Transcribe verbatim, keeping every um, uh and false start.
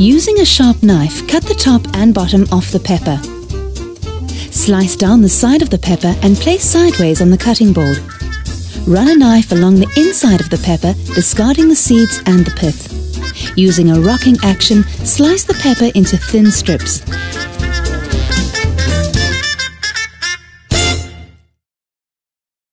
Using a sharp knife, cut the top and bottom off the pepper. Slice down the side of the pepper and place sideways on the cutting board. Run a knife along the inside of the pepper, discarding the seeds and the pith. Using a rocking action, slice the pepper into thin strips.